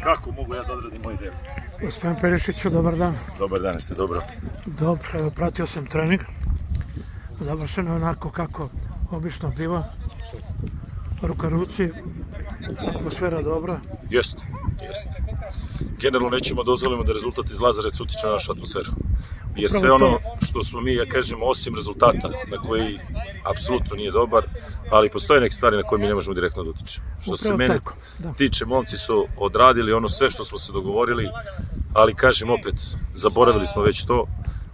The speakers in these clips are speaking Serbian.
Kako mogu ja da odradim moj deo? Gospodin Perišiću, dobar dan. Dobar dan, ste dobro? Dobro, evo, pratio sam trening. Završeno je onako kako obično biva. Ruka ruci, atmosfera dobra. Jeste. Generalno nećemo dozvoliti da rezultat iz Lazarevca utiče na našu atmosferu. Jer sve ono što smo mi, ja kažem, osim rezultata na koji apsolutno nije dobar, ali postoje neke stvari na koje mi ne možemo direktno da utičemo. Što se mene tiče, momci su odradili ono sve što smo se dogovorili, ali kažem opet, zaboravili smo već to,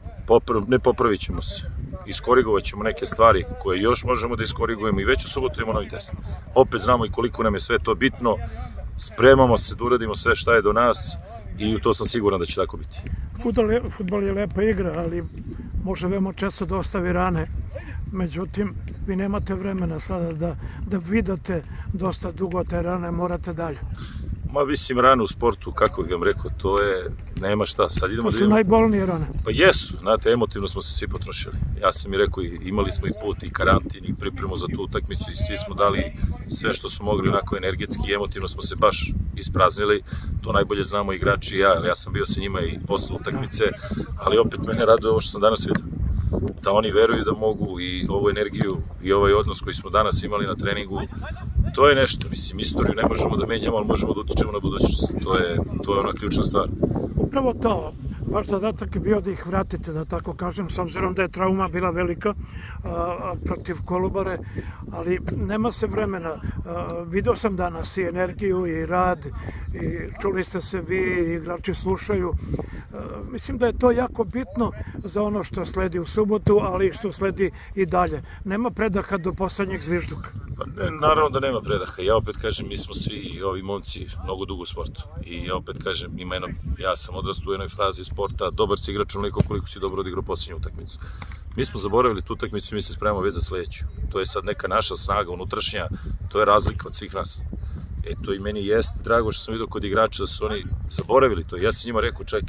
ne popravit ćemo se. Iskorigovat ćemo neke stvari koje još možemo da iskorigujemo i već u subotu imamo novi test. Opet znamo i koliko nam je sve to bitno, spremamo se da uradimo sve šta je do nas i u to sam siguran da će tako biti. Fudbal je lepa igra, ali može veoma često da ostavi rane. Međutim, vi nemate vremena sada da vidite dosta dugo te rane, morate dalje. Ma mislim, rane u sportu, kako bih vam rekao, to je, nema šta, sad idemo da vidimo. To su najbolnije rane. Pa jesu, znate, emotivno smo se svi potrošili. Ja sam i rekao, imali smo i put, i karantin, i pripremu za tu utakmicu, i svi smo dali sve što smo mogli, onako energetski i emotivno smo se baš ispraznili. To najbolje znamo igrači i ja sam bio sa njima i posle utakmice, ali opet mene raduje ovo što sam danas vidio. Da oni veruju da mogu i ovu energiju i ovaj odnos koji smo danas imali na treningu, to je nešto, mislim, istoriju ne možemo da menjamo, ali možemo da utičemo na budućnost. To je ona ključna stvar. Upravo to, vaš zadatak je bio da ih vratite, da tako kažem, s obzirom da je trauma bila velika protiv Kolubare, ali nema se vremena. Video sam danas i energiju i rad, i čuli ste se vi, igrači slušaju. Mislim da je to jako bitno za ono što sledi u subotu, ali i što sledi i dalje. Nema predaha do poslednjeg zvižduka. Naravno da nema predaha. Ja opet kažem, mi smo svi ovi momci mnogo dugo u sportu. I ja opet kažem, ja sam odrastao u jednoj frazi sporta, dobar si igrač onoliko koliko si dobro odigrao posljednju utakmicu. Mi smo zaboravili tu utakmicu i mi se spremamo već za sledeću. To je sad neka naša snaga unutrašnja, to je razlika od svih nas. To i meni jeste drago što sam vidio kod igrača da su oni zaboravili to. Ja sam njima rekao, čak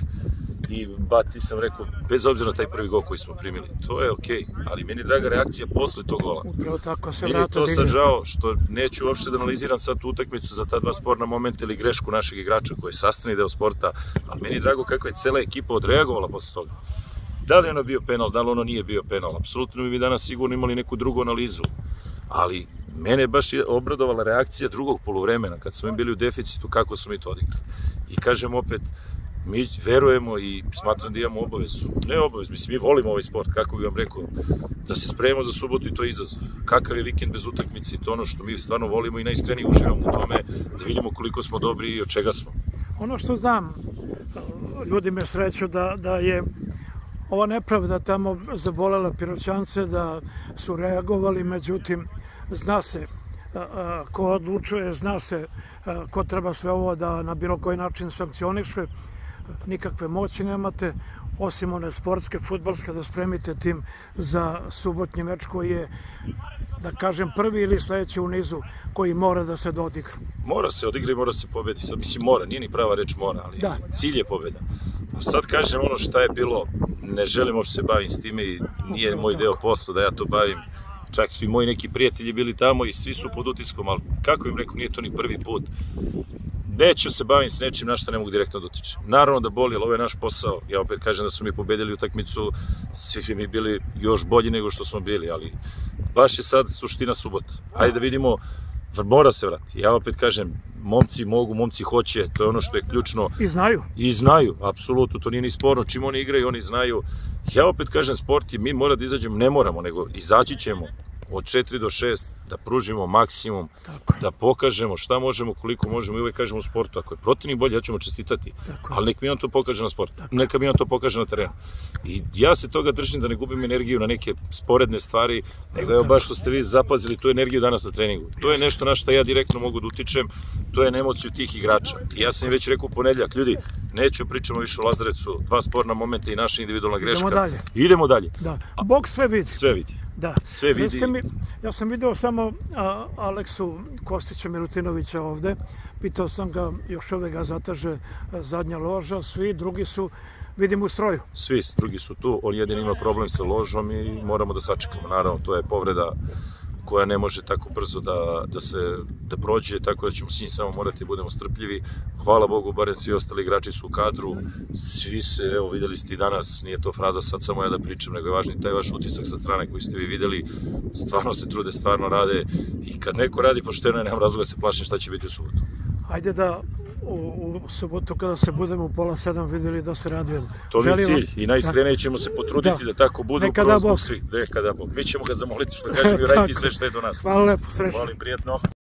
i Bati sam rekao, bez obzira na taj prvi gol koji smo primili, to je okej, ali meni je draga reakcija posle tog gola. Meni je to sad žao što neću uopšte da analiziram sad tu utakmicu za ta dva sporna momenta ili grešku našeg igrača koji je sastavni deo sporta, ali meni je drago kako je cela ekipa odreagovala posle toga. Da li ono bio penal, da li ono nije bio penal, apsolutno bi danas sigurno imali neku drugu analizu, ali mene je baš obradovala reakcija drugog poluvremena, kad smo bili u deficitu, kako smo mi to odigrali. I kažem opet, mi verujemo i smatram da imamo obavezu. Ne obavezu, mislim, mi volimo ovaj sport, kako bih vam rekao, da se spremimo za subotu i to je izazov. Kakav je vikend bez utakmice, to je ono što mi stvarno volimo i najiskrenije uživamo u tome, da vidimo koliko smo dobri i od čega smo. Ono što znam, ljudi me sreću da je ova nepravda tamo zabolela Piroćance, da su reagovali, međutim, zna se ko odlučuje, zna se ko treba sve ovo da na bilo koji način sankcioniše, nikakve moći nemate, osim one sportske, fudbalske, da spremite tim za subotnji meč koji je, da kažem, prvi ili sledeći u nizu koji mora da se dodigra. Mora se odigra i mora se pobedi. Mislim, mora, nije ni prava reč mora, ali cilj je pobeda. A sad kažem ono šta je bilo, ne želim uopšte se bavim s time i nije moj deo posla da ja to bavim. Čak su i moji neki prijatelji bili tamo i svi su pod utiskom, ali kako im rekao, nije to ni prvi put. Neću se bavim s nečim na što ne mogu direktno da utičem. Naravno da boli, ali ovo je naš posao. Ja opet kažem da su mi pobedili utakmicu, svi bi mi bili još bolji nego što smo bili, ali baš je sad suština subota. Hajde da vidimo, mora se vrati. Ja opet kažem, momci mogu, momci hoće, to je ono što je ključno. I znaju. I znaju, apsolutno, to nije ni sporno. Čim oni igraju, oni znaju. Ja opet kažem, sport je, mi mora da izađemo, ne moramo, nego izaći ćemo od 4 do 6, da pružimo maksimum, da pokažemo šta možemo, koliko možemo i uvek kažemo u sportu. Ako je protivnik bolji, ja ćemo čestitati, ali nek mi on to pokaže na sportu, neka mi on to pokaže na terenu. I ja se toga držim da ne gubim energiju na neke sporedne stvari, nego evo baš što ste vi zapazili tu energiju danas na treningu. To je nešto na što ja direktno mogu da utičem, to je na emociju tih igrača. I ja sam im već rekao u ponedeljak, ljudi, neću pričamo više o Lazarevcu, dva sporna momenta i naša individualna greška. Idemo dalje. Bog sve vidi. Sve vidi. Da. Sve vidi. Ja sam video samo Aleksu Kostića Milutinovića ovde, pitao sam ga, još uvek ga zataže zadnja loža, svi drugi su, vidim, u stroju. Svi drugi su tu, on jedin ima problem sa ložom i moramo da sačekamo. Naravno, to je povreda koja ne može tako brzo da prođe, tako da ćemo s njim samo morati da budemo strpljivi. Hvala Bogu, barem svi ostali igrači su u kadru, svi se, evo videli ste i danas, nije to fraza sad samo ja da pričam, nego je važni taj vaš utisak sa strane koji ste vi videli, stvarno se trude, stvarno rade i kad neko radi pošteno, ja nemam razloga da se plašim šta će biti u subotu. Ajde da u subotu kada se budemo u 6:30 videli da se radujemo. To mi je cilj i najiskrenije ćemo se potruditi da tako bude upravo zbog svih. Nekada Bog. Mi ćemo ga zamoliti što kažem i uraditi sve što je do nas. Hvala lepo, srećno. Hvala im, prijetno.